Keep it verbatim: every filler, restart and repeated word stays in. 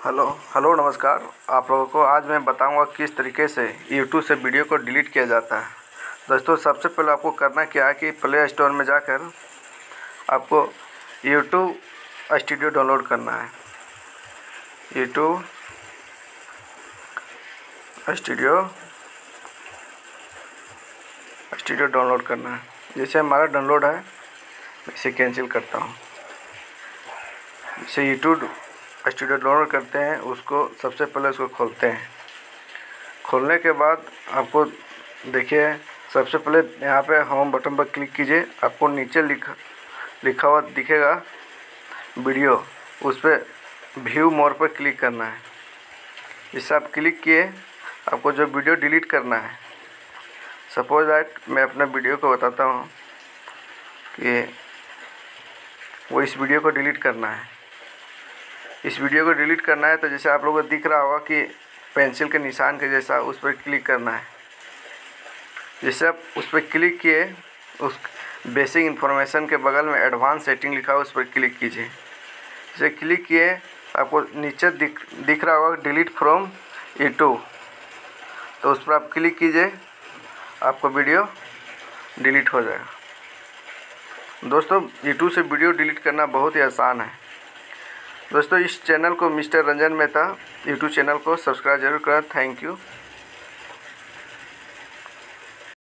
Hello hello नमस्कार। आप लोगों को आज मैं बताऊंगा किस तरीके से यूट्यूब से वीडियो को डिलीट किया जाता है। दोस्तों, सबसे पहले आपको करना क्या है कि प्ले स्टोर में जाकर आपको यूट्यूब स्टूडियो डाउनलोड करना है। यूट्यूब स्टूडियो स्टूडियो डाउनलोड करना है। जैसे हमारा डाउनलोड है, मैं इसे कैंसिल करता हूँ। जैसे यूट्यूब स्टूडियो डाउनलोड करते हैं, उसको सबसे पहले उसको खोलते हैं। खोलने के बाद आपको देखिए, सबसे पहले यहाँ पे होम बटन पर क्लिक कीजिए। आपको नीचे लिखा लिखा हुआ दिखेगा वीडियो, उस पर व्यू मोर पर क्लिक करना है। इससे आप क्लिक किए, आपको जो वीडियो डिलीट करना है, सपोज दैट मैं अपने वीडियो को बताता हूँ कि वो इस वीडियो को डिलीट करना है। इस वीडियो को डिलीट करना है तो जैसे आप लोगों को दिख रहा होगा कि पेंसिल के निशान के जैसा, उस पर क्लिक करना है। जैसे आप उस पर क्लिक किए, उस बेसिक इन्फॉर्मेशन के बगल में एडवांस सेटिंग लिखा है, उस पर क्लिक कीजिए। जैसे क्लिक किए, आपको नीचे दिख दिख रहा होगा डिलीट फ्रॉम यूट्यूब, तो उस पर आप क्लिक कीजिए, आपको वीडियो डिलीट हो जाएगा। दोस्तों, यूट्यूब से वीडियो डिलीट करना बहुत ही आसान है। दोस्तों, इस चैनल को mister Ranjan Mehta YouTube channel को सब्सक्राइब जरूर करें। Thank you.